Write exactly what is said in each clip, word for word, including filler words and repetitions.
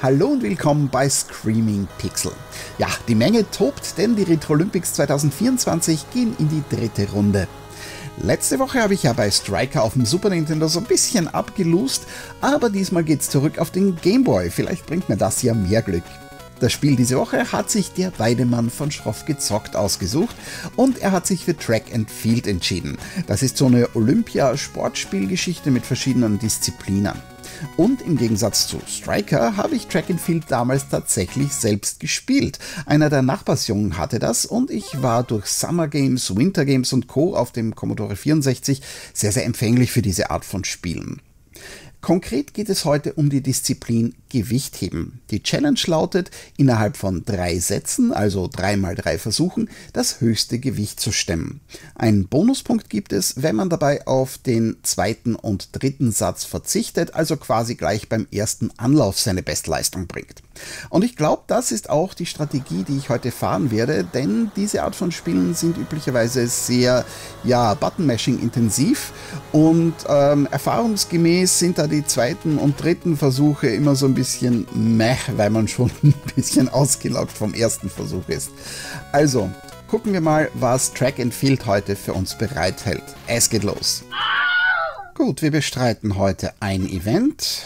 Hallo und willkommen bei Screaming Pixel. Ja, die Menge tobt, denn die Retro Olympics zwanzig vierundzwanzig gehen in die dritte Runde. Letzte Woche habe ich ja bei Striker auf dem Super Nintendo so ein bisschen abgelust, aber diesmal geht's zurück auf den Game Boy. Vielleicht bringt mir das ja mehr Glück. Das Spiel diese Woche hat sich der Weidemann von Schroff gezockt ausgesucht und er hat sich für Track and Field entschieden. Das ist so eine Olympia-Sportspielgeschichte mit verschiedenen Disziplinen. Und im Gegensatz zu Striker habe ich Track and Field damals tatsächlich selbst gespielt. Einer der Nachbarsjungen hatte das und ich war durch Summer Games, Winter Games und Co. auf dem Commodore vierundsechzig sehr, sehr empfänglich für diese Art von Spielen. Konkret geht es heute um die Disziplin Gewichtheben. Die Challenge lautet, innerhalb von drei Sätzen, also drei mal drei Versuchen, das höchste Gewicht zu stemmen. Einen Bonuspunkt gibt es, wenn man dabei auf den zweiten und dritten Satz verzichtet, also quasi gleich beim ersten Anlauf seine Bestleistung bringt. Und ich glaube, das ist auch die Strategie, die ich heute fahren werde, denn diese Art von Spielen sind üblicherweise sehr, ja, Button-Mashing intensiv und ähm, erfahrungsgemäß sind da die zweiten und dritten Versuche immer so ein bisschen meh, weil man schon ein bisschen ausgelaugt vom ersten Versuch ist. Also, gucken wir mal, was Track and Field heute für uns bereithält. Es geht los. Gut, wir bestreiten heute ein Event.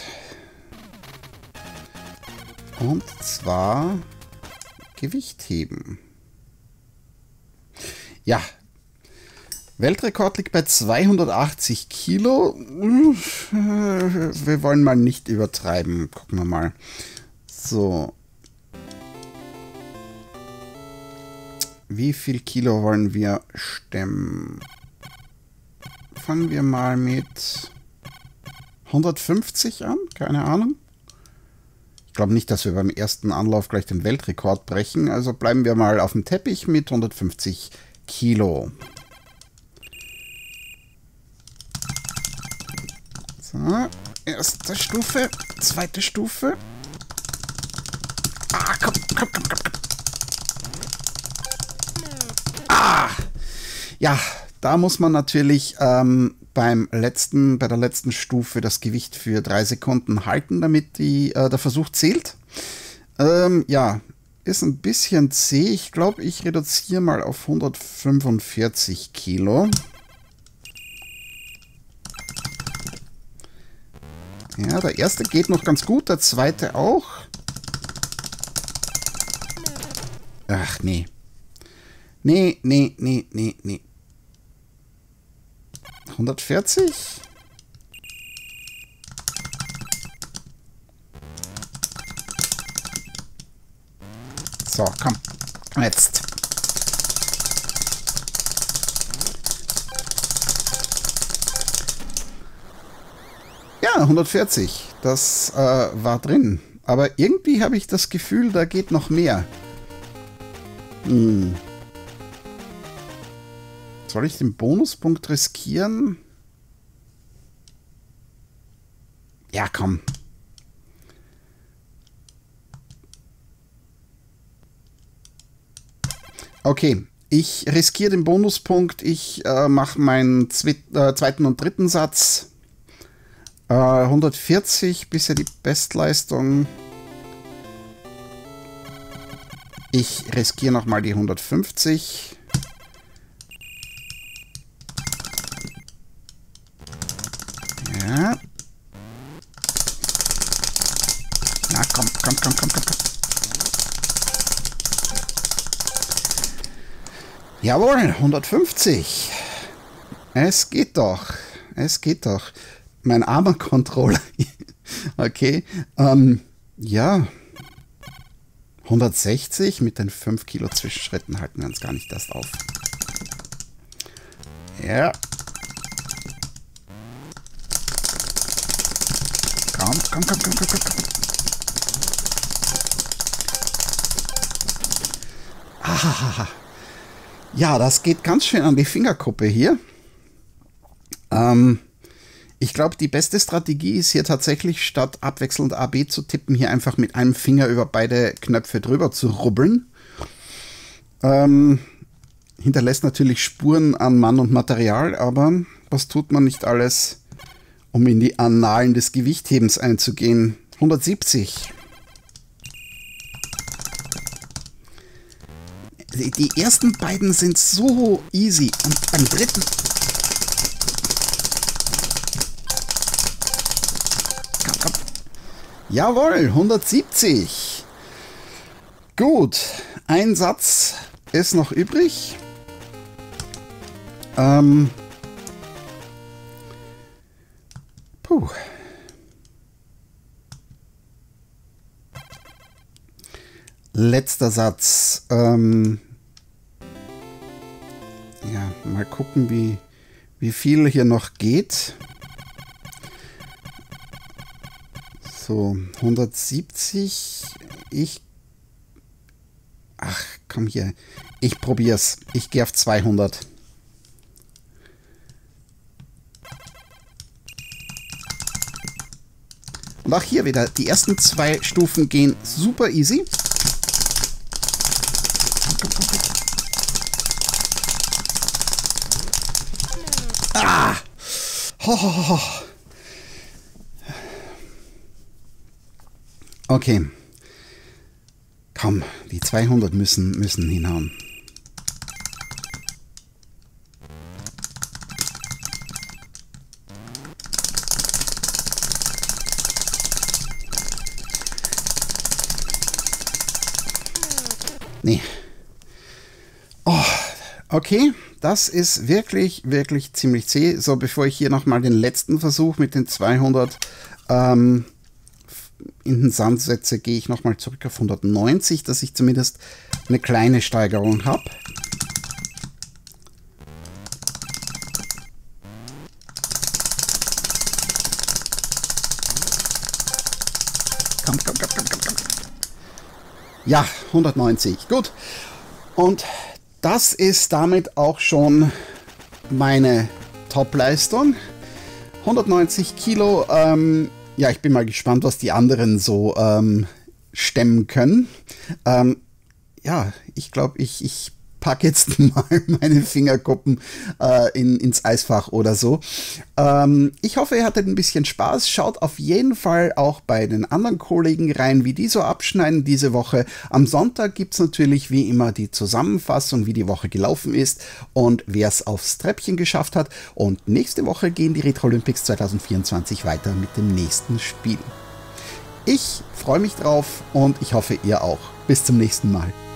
Und zwar Gewichtheben. Ja, Weltrekord liegt bei zweihundertachtzig Kilo. Wir wollen mal nicht übertreiben. Gucken wir mal. So. Wie viel Kilo wollen wir stemmen? Fangen wir mal mit hundertfünfzig an. Keine Ahnung. Ich glaube nicht, dass wir beim ersten Anlauf gleich den Weltrekord brechen. Also bleiben wir mal auf dem Teppich mit hundertfünfzig Kilo. So, erste Stufe, zweite Stufe. Ah, komm, komm, komm, komm, komm. Ah! Ja, da muss man natürlich ähm, beim letzten, bei der letzten Stufe das Gewicht für drei Sekunden halten, damit die, äh, der Versuch zählt. Ähm, ja, ist ein bisschen zäh. Ich glaube, ich reduziere mal auf hundertfünfundvierzig Kilo. Ja, der erste geht noch ganz gut, der zweite auch. Ach, nee. Nee, nee, nee, nee, nee. hundertvierzig? So, komm. Jetzt. Ja, hundertvierzig. Das äh, war drin. Aber irgendwie habe ich das Gefühl, da geht noch mehr. Hm. Soll ich den Bonuspunkt riskieren? Ja, komm. Okay, ich riskiere den Bonuspunkt. Ich äh, mache meinen zwe äh, zweiten und dritten Satz. Uh, hundertvierzig, bisher die Bestleistung. Ich riskiere nochmal die hundertfünfzig. Ja. Na komm, komm, komm, komm, komm, komm. Jawohl, hundertfünfzig. Es geht doch. Es geht doch. Mein armer Controller. Okay. Ähm, ja. hundertsechzig mit den fünf Kilo Zwischenschritten halten wir uns gar nicht erst auf. Ja. Komm, komm, komm, komm, komm, komm, komm. Ah, ja, das geht ganz schön an die Fingerkuppe hier. Ähm. Ich glaube, die beste Strategie ist hier tatsächlich, statt abwechselnd A B zu tippen, hier einfach mit einem Finger über beide Knöpfe drüber zu rubbeln. Ähm, hinterlässt natürlich Spuren an Mann und Material, aber was tut man nicht alles, um in die Annalen des Gewichthebens einzugehen? hundertsiebzig. die, die ersten beiden sind so easy. Und beim dritten... Komm, komm. Jawohl, hundertsiebzig. Gut, ein Satz ist noch übrig. Ähm... Puh. Letzter Satz. Ähm ja, mal gucken, wie, wie viel hier noch geht. So, hundertsiebzig. Ich... Ach, komm hier. Ich probier's. Ich gehe auf zweihundert. Und auch hier wieder, die ersten zwei Stufen gehen super easy. Ah! Ho, ho, ho. Okay. Komm, die zweihundert müssen, müssen hinhauen. Nee. Oh, okay, das ist wirklich, wirklich ziemlich zäh. So, bevor ich hier nochmal den letzten Versuch mit den zweihundert ähm, in den Sand setze, gehe ich nochmal zurück auf hundertneunzig, dass ich zumindest eine kleine Steigerung habe. Komm, komm, komm, komm, komm, komm. Ja, hundertneunzig. Gut. Und das ist damit auch schon meine Top-Leistung. hundertneunzig Kilo. Ähm, ja, ich bin mal gespannt, was die anderen so ähm, stemmen können. Ähm, ja, ich glaube, ich, ich packe jetzt mal meine Fingerkuppen äh, in, ins Eisfach oder so. Ähm, ich hoffe, ihr hattet ein bisschen Spaß. Schaut auf jeden Fall auch bei den anderen Kollegen rein, wie die so abschneiden diese Woche. Am Sonntag gibt es natürlich wie immer die Zusammenfassung, wie die Woche gelaufen ist und wer es aufs Treppchen geschafft hat. Und nächste Woche gehen die Retro Olympics zwanzig vierundzwanzig weiter mit dem nächsten Spiel. Ich freue mich drauf und ich hoffe, ihr auch. Bis zum nächsten Mal.